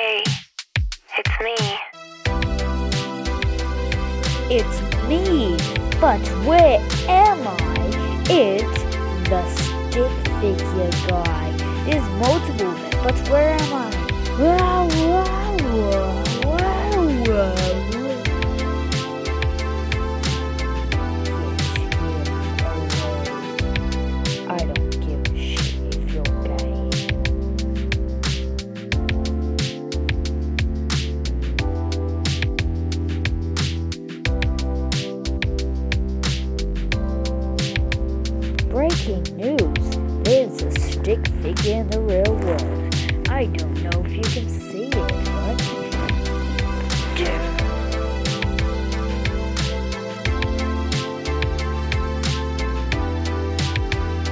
Hey, it's me. It's me, but where am I? It's the stick figure guy. There's multiple, but where am I? Wow, wow, wow, wow. I don't give a shit if you're gay. Breaking news. There's a stick figure in the real world. I don't know if you can see it, but...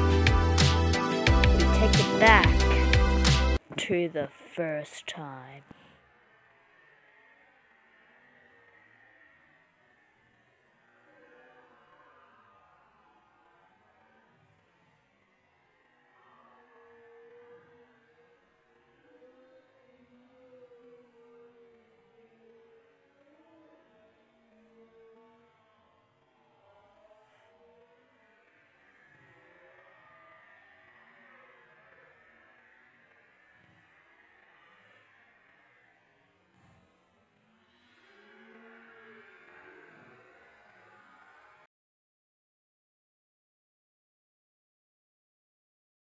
We take it back to the first time.